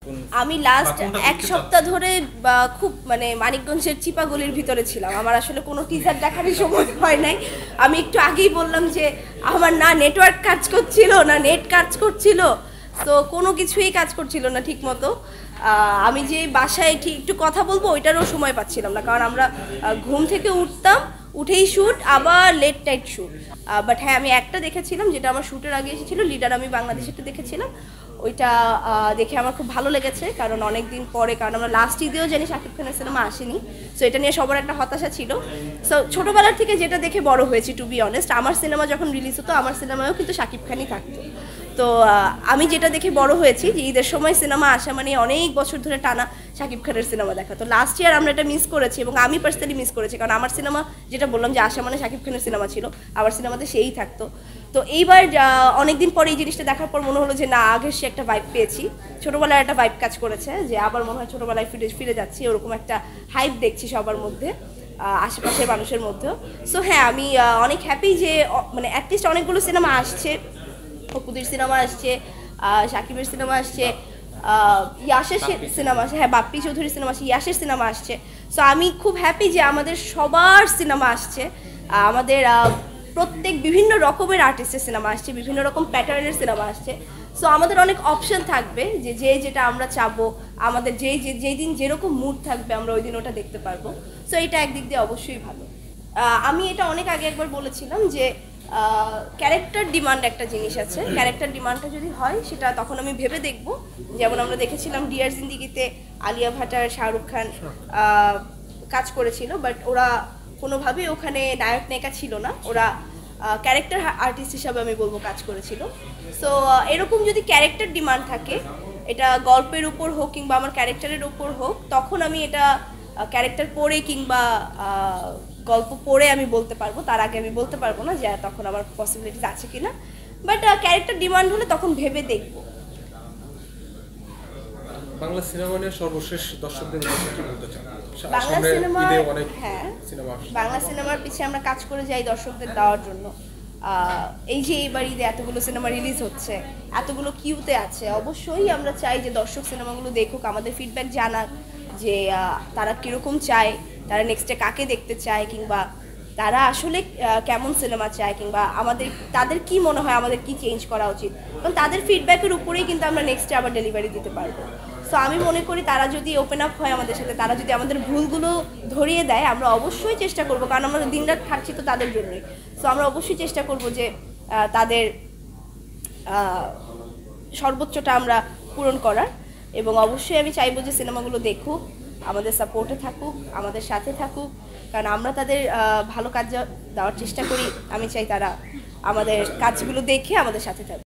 আমি লাস্ট এক সপ্তাহ ধরে খুব মানে মানিকগঞ্জের চিপাগলির ভিতরে ছিলাম। আমার আসলে কোনো টিজার দেখারই সময় হয় নাই। আমি একটু আগেই বললাম যে আমার না নেটওয়ার্ক কাজ করছিল, না নেট কাজ করছিল, তো কোনো কিছুই কাজ করছিল না ঠিক মতো। আমি যে বাসায় ঠিক একটু কথা বলবো ওইটারও সময় পাচ্ছিলাম না, কারণ আমরা ঘুম থেকে উঠতাম, উঠেই শ্যুট, আবার লেট নাইট শ্যুট। বাট হ্যাঁ, আমি একটা দেখেছিলাম যেটা আমার শ্যুটের আগে এসেছিলো, লিডার আমি বাংলাদেশেরটা দেখেছিলাম। ওইটা দেখে আমার খুব ভালো লেগেছে, কারণ অনেক দিন পরে, কারণ আমরা লাস্ট ঈদেও জানি শাকিব খানের সিনেমা আসেনি। সো এটা নিয়ে সবার একটা হতাশা ছিল। সো ছোটোবেলার থেকে যেটা দেখে বড় হয়েছি, টু বি অনেস্ট, আমার সিনেমা যখন রিলিজ হতো আমার সিনেমায়ও কিন্তু শাকিব খানই থাকতো। তো আমি যেটা দেখে বড় হয়েছি যে ঈদের সময় সিনেমা আসা মানে অনেক বছর ধরে টানা শাকিব খানের সিনেমা দেখা। তো লাস্ট ইয়ার আমরা এটা মিস করেছি, এবং আমি পার্সোনালি মিস করেছি, কারণ আমার সিনেমা যেটা বললাম যে আশা মানে শাকিব খানের সিনেমা ছিল, আমার সিনেমাতে সেই থাকতো। তো এইবার অনেকদিন পরে এই জিনিসটা দেখার পর মনে হলো যে না, আগের সে একটা ভাইব পেয়েছি, ছোটোবেলায় একটা ভাইব কাজ করেছে, যে আবার মনে হয় ছোটোবেলায় ফিরে যাচ্ছি, ওরকম একটা হাইপ দেখছি সবার মধ্যে, আশেপাশের মানুষের মধ্যেও। সো হ্যাঁ, আমি অনেক হ্যাপি যে মানে অ্যাটলিস্ট অনেকগুলো সিনেমা আসছে, অপুদের সিনেমা আসছে, শাকিবের সিনেমা আসছে, ইয়াশের সিনেমা আসছে, হ্যাঁ বাপ্পি চৌধুরীর সিনেমা আসছে, ইয়াশের সিনেমা আসছে। সো আমি খুব হ্যাপি যে আমাদের সবার সিনেমা আসছে, আমাদের প্রত্যেক বিভিন্ন রকমের আর্টিস্টের সিনেমা আসছে, বিভিন্ন রকম প্যাটার্নের সিনেমা আসছে। সো আমাদের অনেক অপশন থাকবে, যে যেটা আমরা চাবো, আমাদের যেই দিন যেরকম মুড থাকবে আমরা ওই দিন ওটা দেখতে পারবো। সো এটা একদিক দিয়ে অবশ্যই ভালো। আমি এটা অনেক আগে একবার বলেছিলাম যে ক্যারেক্টার ডিমান্ড একটা জিনিস আছে, ক্যারেক্টার ডিমান্ডটা যদি হয় সেটা তখন আমি ভেবে দেখব। যেমন আমরা দেখেছিলাম ডিয়ার জিন্দিগিতে আলিয়া ভাট আর শাহরুখ খান কাজ করেছিল, বাট ওরা কোনোভাবেই ওখানে নায়ক নায়িকা ছিল না, ওরা ক্যারেক্টার আর্টিস্ট হিসাবে আমি বলবো কাজ করেছিল। সো এরকম যদি ক্যারেক্টার ডিমান্ড থাকে, এটা গল্পের উপর হোক কিংবা আমার ক্যারেক্টারের উপর হোক, তখন আমি এটা ক্যারেক্টার পড়ে কিংবা গল্প পড়ে আমি বলতে পারবো, তার আগে আমি বলতে পারবো না যে তখন আমার পসিবিলিটিস আছে কিনা। বাট ক্যারেক্টার ডিমান্ড হলে তখন ভেবে দেখবো। বাংলা সিনেমা নিয়ে সর্বশেষ দর্শকদের কি বলতে চান? বাংলা সিনেমা, হ্যাঁ, বাংলা সিনেমার পিছিয়ে আমরা কাজ করে যাই দর্শকদের দেওয়ার জন্য। এই যে এইবার ঈদে এতগুলো সিনেমা রিলিজ হচ্ছে, এতগুলো কিউতে আছে, অবশ্যই আমরা চাই যে দর্শক সিনেমাগুলো দেখুক, আমাদের ফিডব্যাক জানাক যে তারা কীরকম চায়, তারা নেক্সটে কাকে দেখতে চায়, কিংবা তারা আসলে কেমন সিনেমা চায়, কিংবা তাদের কি মনে হয় আমাদের কি চেঞ্জ করা উচিত, কারণ তাদের ফিডব্যাকের উপরেই কিন্তু আমরা নেক্সটে আবার ডেলিভারি দিতে পারবো। সো আমি মনে করি তারা যদি ওপেন আপ হয় আমাদের সাথে, তারা যদি আমাদের ভুলগুলো ধরিয়ে দেয়, আমরা অবশ্যই চেষ্টা করবো, কারণ আমরা দিনরাত থাকছি তো তাদের জন্যই। সো আমরা অবশ্যই চেষ্টা করবো যে তাদের সর্বোচ্চটা আমরা পূরণ করার, এবং অবশ্যই আমি চাইবো যে সিনেমাগুলো দেখুক, আমাদের সাপোর্টে থাকুক, আমাদের সাথে থাকুক, কারণ আমরা তাদের ভালো কাজ দেওয়ার চেষ্টা করি। আমি চাই তারা আমাদের কাজগুলো দেখে আমাদের সাথে থাকুক।